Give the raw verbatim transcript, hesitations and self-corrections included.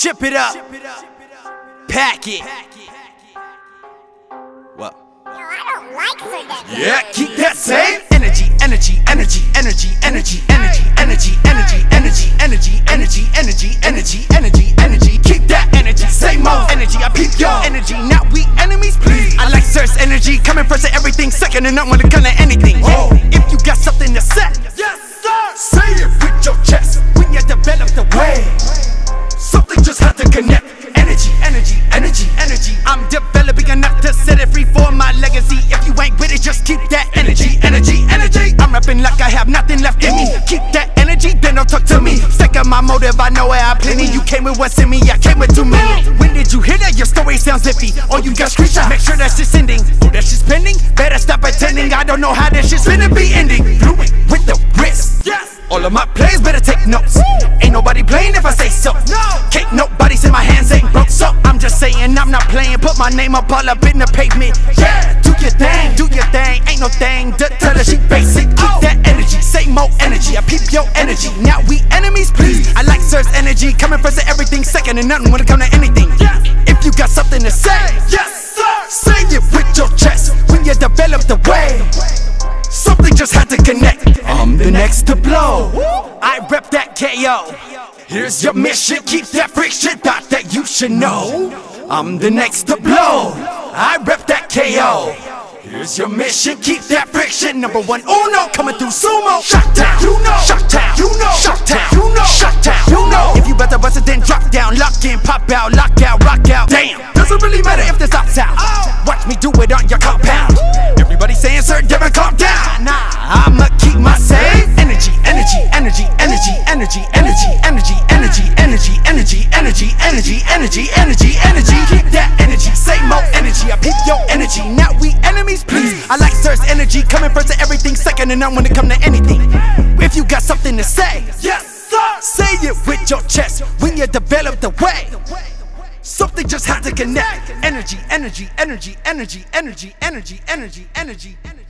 Ship it up, pack it. What? No, I don't like SirDevon. Yeah, keep that same energy, energy, energy, energy, energy, energy, energy, energy, energy, energy, energy, energy, energy, energy, energy. Keep that energy, same old energy. I peep your energy, not we enemies, please. I like Sir's energy, coming first to everything, second and not when it comes to anything. If you got something to say, yes sir, say it with your chest. When you develop the way, something just had to connect. Energy, energy, energy, energy. I'm developing enough to set it free for my legacy. If you ain't with it, just keep that energy, energy, energy. I'm rapping like I have nothing left in me. Keep that energy, then don't talk to me. Stick up my motive, I know I have plenty. You came with what's in me, I came with too many. When did you hear that? Your story sounds iffy. Or you got screenshot, make sure that shit's ending. Oh, that shit's pending? Better stop pretending. I don't know how that shit's finna be ending. Fluid with the wrist. Yes. All of my plays better take notes. Ain't nobody playing if I say so. No. Can't nobody say my hands ain't broke. So I'm just saying I'm not playing. Put my name up all up in the pavement. Yeah, do your thing, do your thing. Ain't no thing to tell her she basic. Keep that energy, say more energy. I peep your energy. Now we enemies, please. I like Sir's energy, coming first to everything, second and nothing when it come to anything. If you got something to say, yes sir, say it with your chest. When you develop the way, something just had to connect. I'm the next to blow. I rep that K O. Here's your mission, keep that friction. Thought that you should know. I'm the next to blow. I rep that K O. Here's your mission, keep that friction. Number one, uno, coming through sumo. Shot down, you know. Shot down, you know. Shot down, you know. Shot down, you know. If you better bust it, then drop down. Lock in, pop out, lock out, rock out. Damn, doesn't really matter if the stop's out. Watch me do it on your compound. Everybody saying SirDevon, calm down. Nah, I'ma keep my same energy, energy, energy, energy, energy, energy, energy, energy, energy, energy, energy, energy, energy, energy, energy. Keep that energy, say more energy. I peep your energy. Now we enemies, please. I like Sir's energy, coming first to everything, second and none when it come to anything. If you got something to say, yes sir, say it with your chest. When you develop the way, something just had to connect. Energy, energy, energy, energy, energy, energy, energy, energy, energy.